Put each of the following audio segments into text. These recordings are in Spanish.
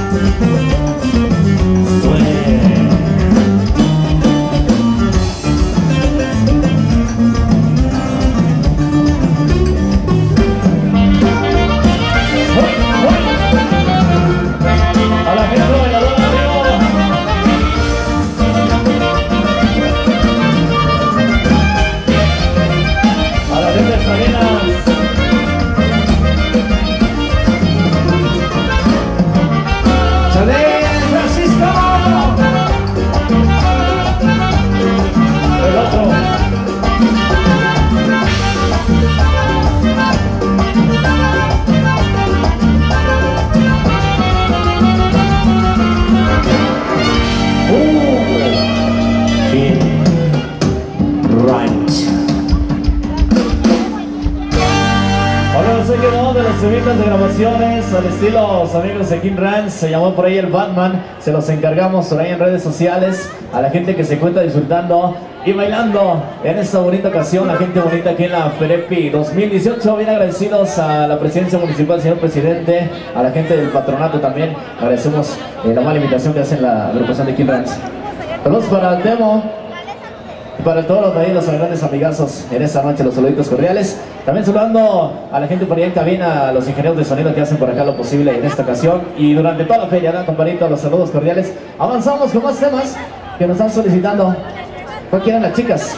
De grabaciones al estilo los amigos de King Ranch, se llamó por ahí el Batman, se los encargamos por ahí en redes sociales a la gente que se encuentra disfrutando y bailando en esta bonita ocasión, la gente bonita aquí en la Ferepi 2018, bien agradecidos a la presidencia municipal, señor presidente, a la gente del patronato también, agradecemos la mala invitación que hacen la agrupación de King Ranch. Saludos para el Temo, para todos los grandes amigazos en esta noche, los saluditos cordiales. También saludando a la gente por ahí en cabina, a los ingenieros de sonido que hacen por acá lo posible en esta ocasión. Y durante toda la feria, ¿no, compadrito? Los saludos cordiales. Avanzamos con más temas que nos están solicitando. ¿Cuál quieren las chicas?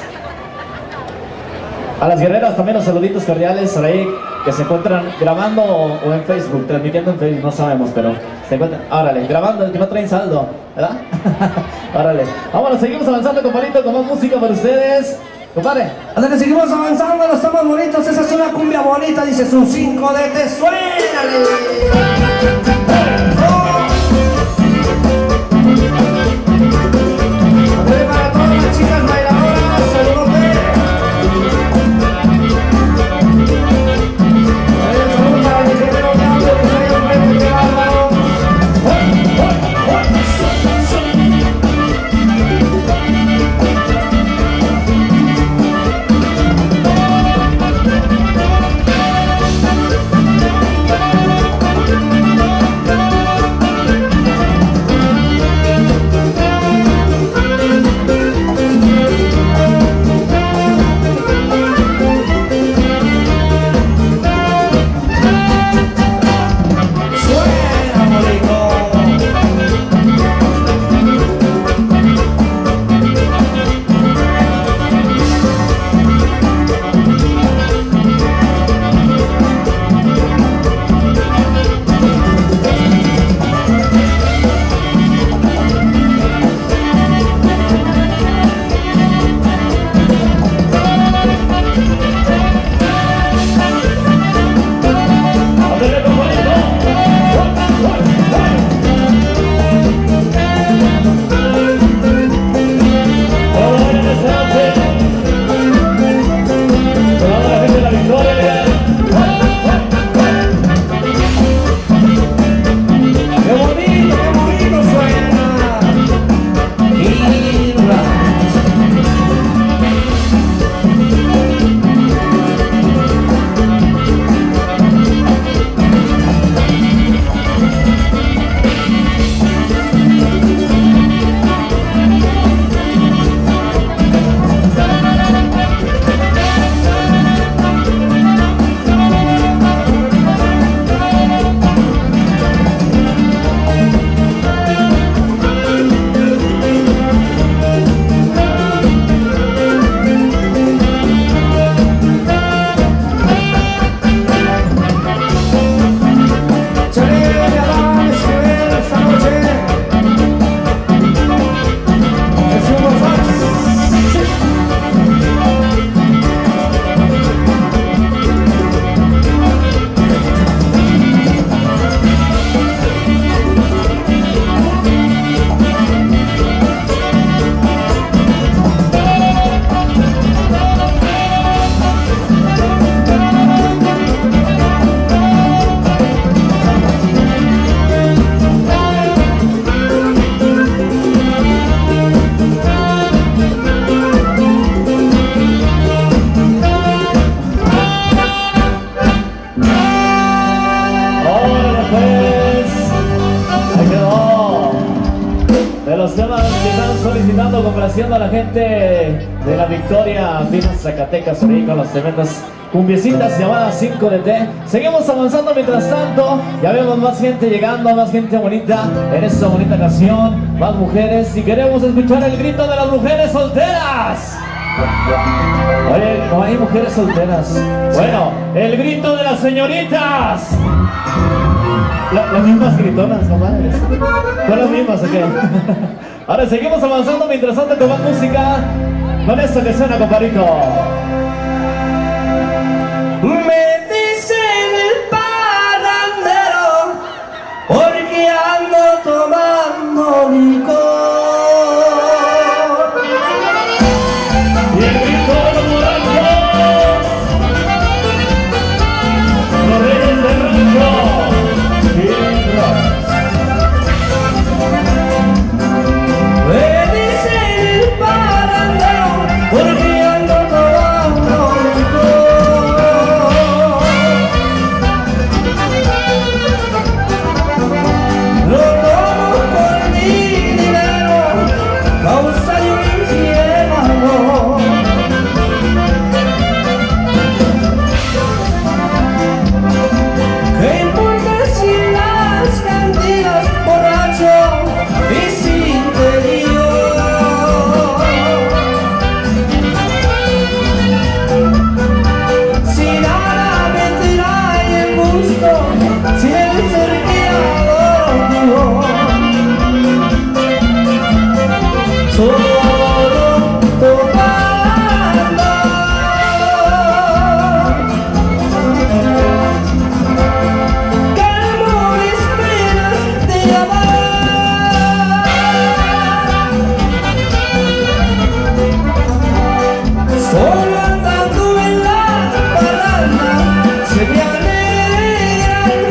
A las guerreras también los saluditos cordiales por ahí que se encuentran grabando o en Facebook, transmitiendo en Facebook, no sabemos, pero se encuentran, órale, grabando, que no traen saldo, ¿verdad? Órale, vámonos, seguimos avanzando, compadrito, con más música para ustedes, compadre. Hasta que seguimos avanzando, los temas bonitos, esa es una cumbia bonita, dice su 5 de te suénale. Para todas las chicas bailadoras, saludos. complaciendo a la gente de la Victoria, Pinos, Zacatecas, ahí con las tremendas cumbiecitas llamadas 5 de T. Seguimos avanzando mientras tanto, ya vemos más gente llegando, más gente bonita en esta bonita canción, más mujeres, y queremos escuchar el grito de las mujeres solteras. Oye, no hay mujeres solteras. Bueno, el grito de las señoritas. Las mismas gritonas, no madres. Son las mismas, ¿ok? Ahora seguimos avanzando mientras tanto con más música. Con esto que suena, compadrito. Me dicen el parrandero porque ando tomando licor. Y el grito de los morancos, los reyes del rancho. Me dicen el parrandero porque ando tomando licor. Lo tomo por mi dinero, causa de un infiel amor. ¿Qué importa si las cantinas borracho y sin delirio? Si nada me trae el gusto, si el ser que adoro, solo adoro tomando. Calmo mis penas de amar. Solo andando en la parranda se me alegra el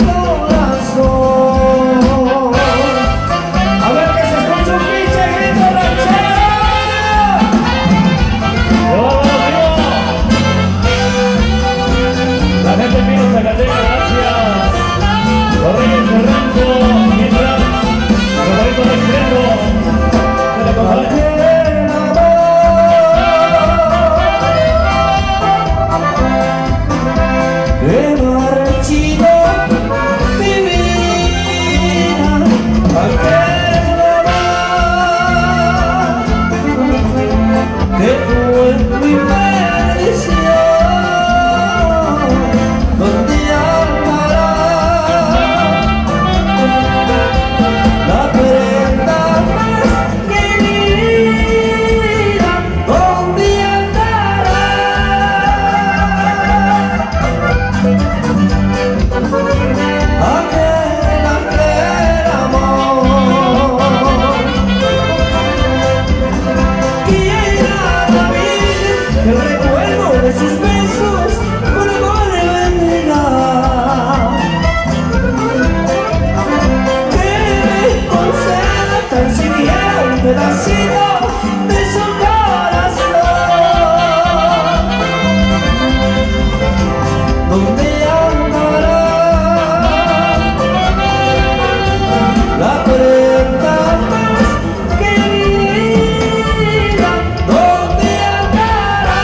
corazón. A ver que se escucha un pinche grito ranchero. La gente Pino, Zacatecas, gracias. Los reyes del rancho, mientras los bonitos del extremo. Se le comparte. Qué marchito mi vida, aquel amor que fue mi perdición, donde andará la prenda más querida, donde andará. Aquel amor, quiera la vida, el recuerdo de sus besos con amor vendrá. Que me conceda tan siquiera un pedacito de su corazón, donde andará la prenda más querida, donde andará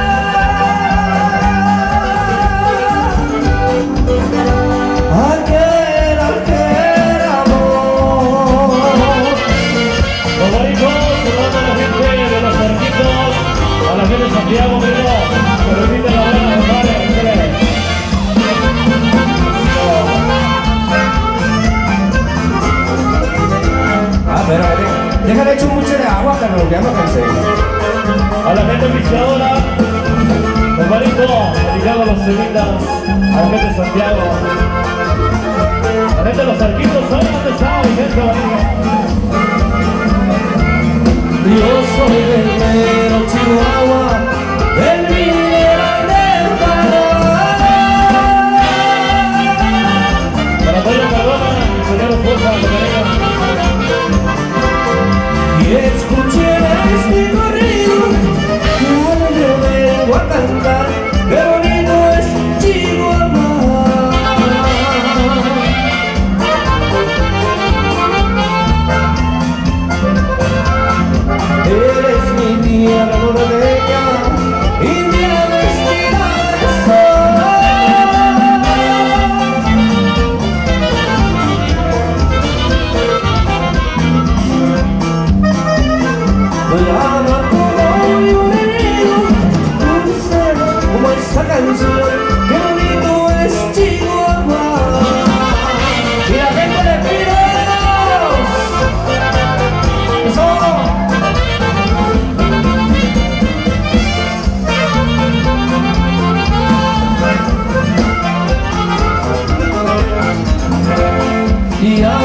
aquel amor. Los bonitos, saludando a la gente de los cerquitos, a la gente de Santiago, pero permite la buena compadre, Pero déjale echar mucho de agua, Carlos, ya me cansé. a la gente oficiadora, compadrito, dedicado a los semitas, a la gente de Santiago, a la gente de los cerquitos, ¿saben dónde está mi gente bonita? Yo soy del Guerrero, Chihuahua, el mineral del Parral. Para Toyo Cardona, señor Esposa, de Careca. Y escuchen este corrido, cuando yo vengo a cantar, qué bonito es Chihuahua.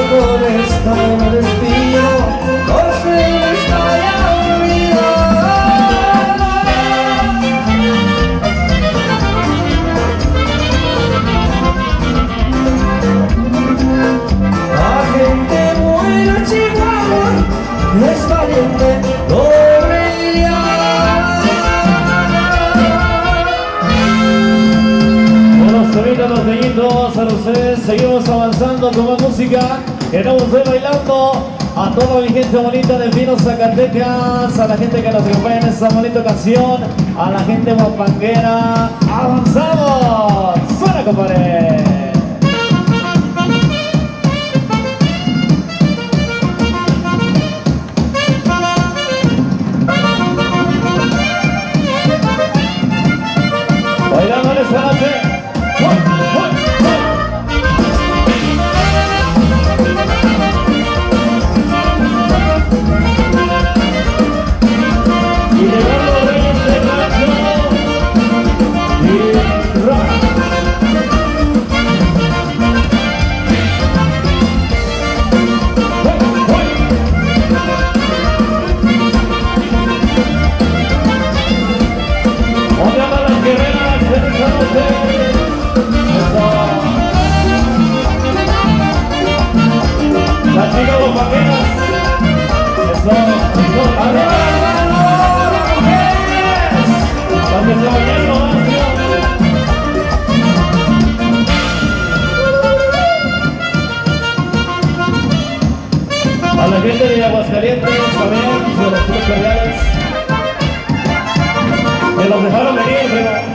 con esta me despido, por si me está ya la gente buena Chihuahua es valiente, noble y leal. Buenos temitas norteñitos a ustedes, seguimos avanzando con más música. Queremos ver bailando a toda mi gente bonita de Pino, Zacatecas, a la gente que nos acompaña en esta bonita ocasión, a la gente guapanguera. ¡Avanzamos! ¡Suena, compadre! Bailando en esta noche. Y llegando los reyes de rancho y rock. Otra para las guerreras de esta noche. Eso. Las chicas guapaqueras. Eso. ¡Arriba, hermano! ¡Las mujeres! Las que se vayan, no, a la gente de Aguascalientes, también, de los tres carreales, que los dejaron venir, pero